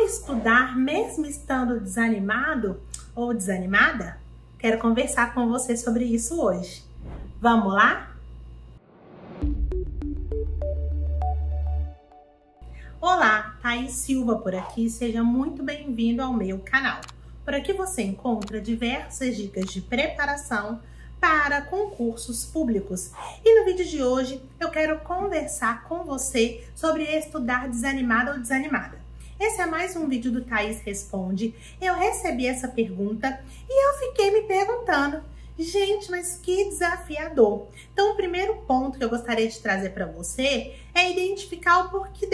estudar mesmo estando desanimado ou desanimada? Quero conversar com você sobre isso hoje. Vamos lá? Olá, Thaís Silva por aqui, seja muito bem-vindo ao meu canal. Por aqui você encontra diversas dicas de preparação para concursos públicos. E no vídeo de hoje eu quero conversar com você sobre estudar desanimada ou desanimada. Esse é mais um vídeo do Thaís Responde. Eu recebi essa pergunta e eu fiquei me perguntando, gente, mas que desafiador. Então, o primeiro ponto que eu gostaria de trazer para você é identificar o porquê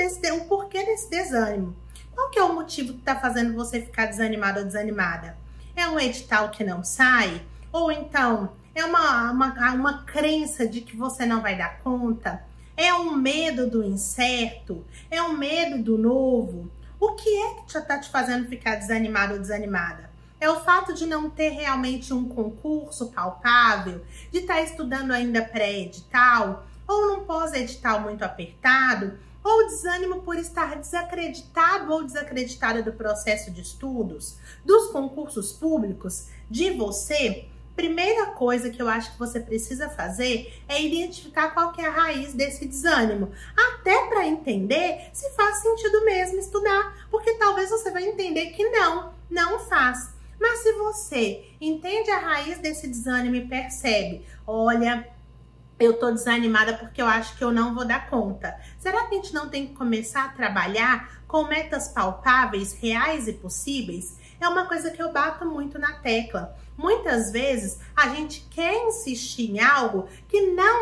desse desânimo. Qual que é o motivo que está fazendo você ficar desanimado ou desanimada? É um edital que não sai? Ou então é uma crença de que você não vai dar conta? É um medo do incerto? É um medo do novo? O que é que está te fazendo ficar desanimado ou desanimada? É o fato de não ter realmente um concurso palpável, de estar estudando ainda pré-edital, ou num pós-edital muito apertado, ou desânimo por estar desacreditado ou desacreditada do processo de estudos, dos concursos públicos, de você. Primeira coisa que eu acho que você precisa fazer é identificar qual que é a raiz desse desânimo, até para entender se faz sentido mesmo estudar, porque talvez você vai entender que não faz. Mas se você entende a raiz desse desânimo e percebe, olha, eu tô desanimada porque eu acho que eu não vou dar conta. Será que a gente não tem que começar a trabalhar com metas palpáveis, reais e possíveis? É uma coisa que eu bato muito na tecla. Muitas vezes a gente quer insistir em algo que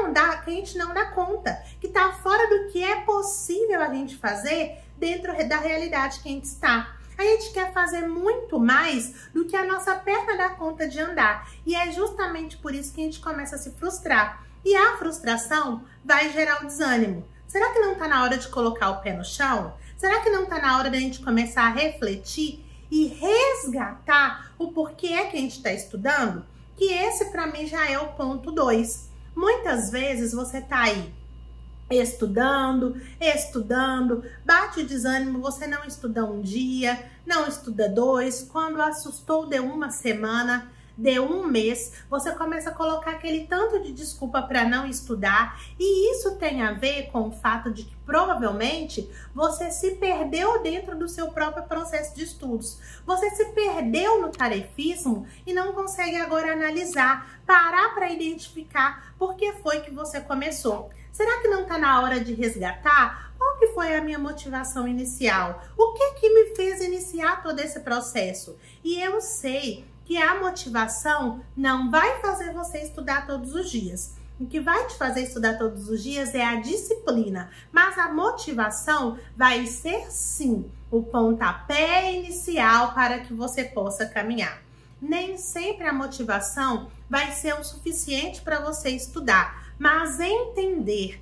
a gente não dá conta, que tá fora do que é possível a gente fazer dentro da realidade que a gente está. A gente quer fazer muito mais do que a nossa perna dá conta de andar. E é justamente por isso que a gente começa a se frustrar. E a frustração vai gerar o desânimo. Será que não está na hora de colocar o pé no chão? Será que não está na hora da gente começar a refletir e resgatar o porquê é que a gente está estudando? Que esse para mim já é o ponto 2. Muitas vezes você está aí estudando, bate o desânimo, você não estuda um dia, não estuda 2, quando assustou deu uma semana, deu um mês, você começa a colocar aquele tanto de desculpa para não estudar, e isso tem a ver com o fato de que provavelmente você se perdeu dentro do seu próprio processo de estudos, você se perdeu no tarefismo e não consegue agora analisar, parar para identificar por que foi que você começou. Será que não está na hora de resgatar? Qual que foi a minha motivação inicial? O que me fez iniciar todo esse processo? E eu sei que a motivação não vai fazer você estudar todos os dias. O que vai te fazer estudar todos os dias é a disciplina. Mas a motivação vai ser, sim, o pontapé inicial para que você possa caminhar. Nem sempre a motivação vai ser o suficiente para você estudar. Mas entender,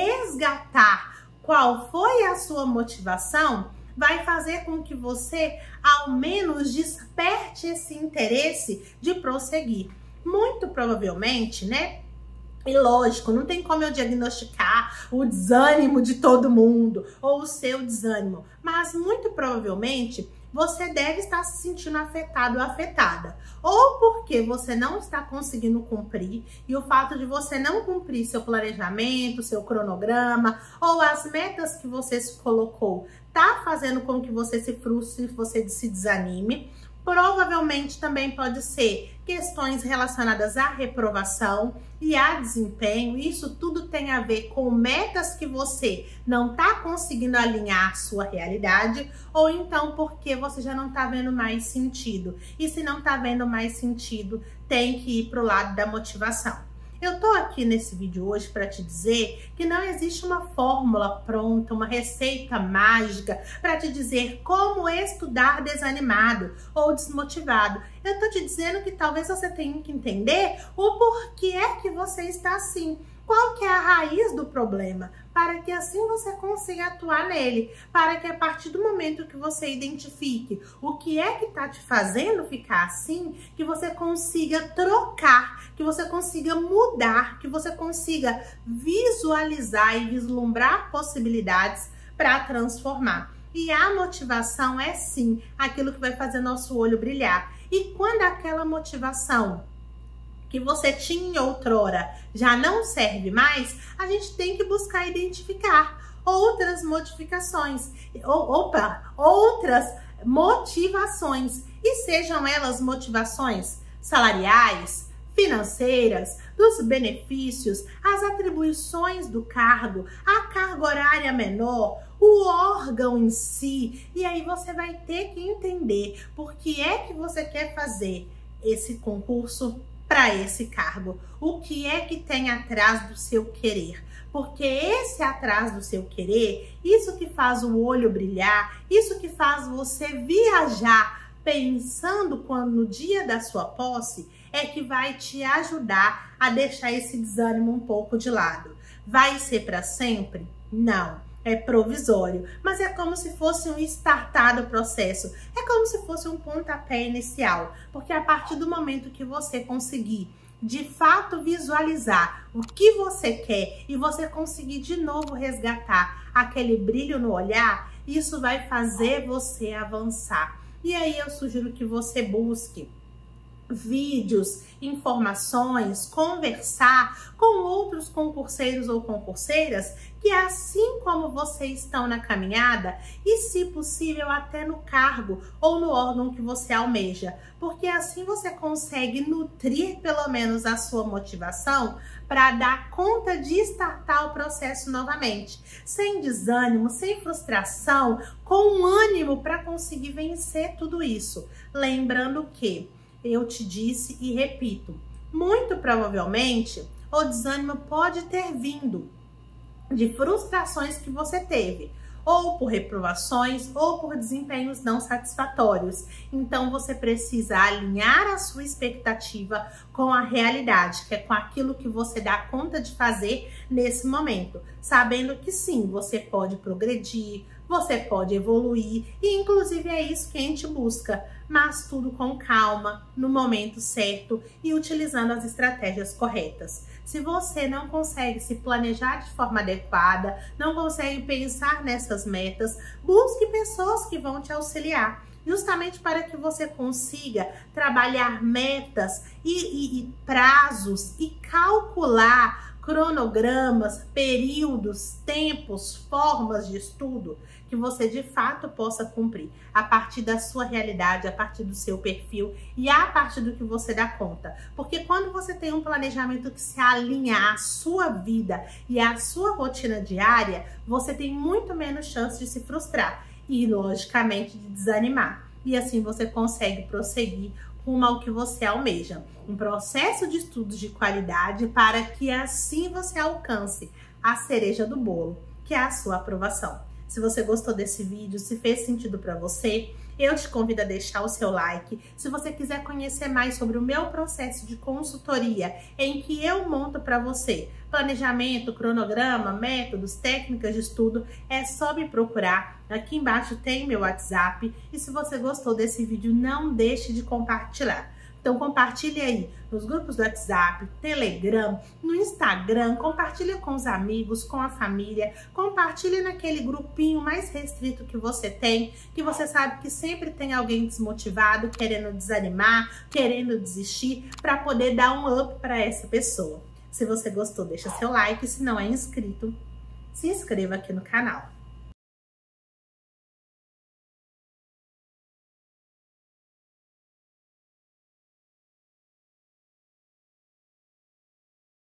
resgatar qual foi a sua motivação, vai fazer com que você, ao menos, desperte esse interesse de prosseguir. Muito provavelmente, né? E lógico, não tem como eu diagnosticar o desânimo de todo mundo ou o seu desânimo, mas muito provavelmente você deve estar se sentindo afetado ou afetada. Ou porque você não está conseguindo cumprir, e o fato de você não cumprir seu planejamento, seu cronograma, ou as metas que você se colocou, tá fazendo com que você se frustre, você se desanime. Provavelmente também pode ser questões relacionadas à reprovação e a desempenho. Isso tudo tem a ver com metas que você não está conseguindo alinhar à sua realidade, ou então porque você já não está vendo mais sentido. E se não está vendo mais sentido, tem que ir para o lado da motivação. Eu tô aqui nesse vídeo hoje para te dizer que não existe uma fórmula pronta, uma receita mágica para te dizer como estudar desanimado ou desmotivado. Eu tô te dizendo que talvez você tenha que entender o porquê é que você está assim. Qual que é a raiz do problema? Para que assim você consiga atuar nele. Para que a partir do momento que você identifique o que é que está te fazendo ficar assim, que você consiga trocar, que você consiga mudar, que você consiga visualizar e vislumbrar possibilidades para transformar. E a motivação é sim aquilo que vai fazer nosso olho brilhar. E quando aquela motivação que você tinha outrora já não serve mais, a gente tem que buscar identificar outras modificações, outras motivações, e sejam elas motivações salariais, financeiras, dos benefícios, as atribuições do cargo, a carga horária menor, o órgão em si. E aí você vai ter que entender por que é que você quer fazer esse concurso para esse cargo. O que é que tem atrás do seu querer? Porque esse atrás do seu querer, isso que faz o olho brilhar, isso que faz você viajar pensando quando no dia da sua posse, é que vai te ajudar a deixar esse desânimo um pouco de lado. Vai ser para sempre? Não. É provisório, mas é como se fosse um startar do processo, é como se fosse um pontapé inicial, porque a partir do momento que você conseguir de fato visualizar o que você quer e você conseguir de novo resgatar aquele brilho no olhar, isso vai fazer você avançar. E aí eu sugiro que você busque vídeos, informações, conversar com outros concurseiros ou concurseiras que, assim como vocês estão na caminhada e, se possível, até no cargo ou no órgão que você almeja, porque assim você consegue nutrir pelo menos a sua motivação para dar conta de startar o processo novamente, sem desânimo, sem frustração, com ânimo para conseguir vencer tudo isso. Lembrando que eu te disse e repito, muito provavelmente o desânimo pode ter vindo de frustrações que você teve, ou por reprovações, ou por desempenhos não satisfatórios. Então você precisa alinhar a sua expectativa com a realidade, que é com aquilo que você dá conta de fazer nesse momento, sabendo que sim, você pode progredir, você pode evoluir, e inclusive é isso que a gente busca, mas tudo com calma, no momento certo e utilizando as estratégias corretas. Se você não consegue se planejar de forma adequada, não consegue pensar nessas metas, busque pessoas que vão te auxiliar, justamente para que você consiga trabalhar metas e prazos e calcular cronogramas, períodos, tempos, formas de estudo que você de fato possa cumprir a partir da sua realidade, a partir do seu perfil e a partir do que você dá conta. Porque quando você tem um planejamento que se alinha à sua vida e à sua rotina diária, você tem muito menos chance de se frustrar e, logicamente, de desanimar. E assim você consegue prosseguir rumo ao que você almeja. Um processo de estudos de qualidade para que assim você alcance a cereja do bolo, que é a sua aprovação. Se você gostou desse vídeo, se fez sentido para você, eu te convido a deixar o seu like. Se você quiser conhecer mais sobre o meu processo de consultoria, em que eu monto para você planejamento, cronograma, métodos, técnicas de estudo, é só me procurar. Aqui embaixo tem meu WhatsApp. E se você gostou desse vídeo, não deixe de compartilhar. Então compartilhe aí nos grupos do WhatsApp, Telegram, no Instagram, compartilhe com os amigos, com a família, compartilhe naquele grupinho mais restrito que você tem, que você sabe que sempre tem alguém desmotivado, querendo desanimar, querendo desistir, para poder dar um up para essa pessoa. Se você gostou, deixa seu like, se não é inscrito, se inscreva aqui no canal.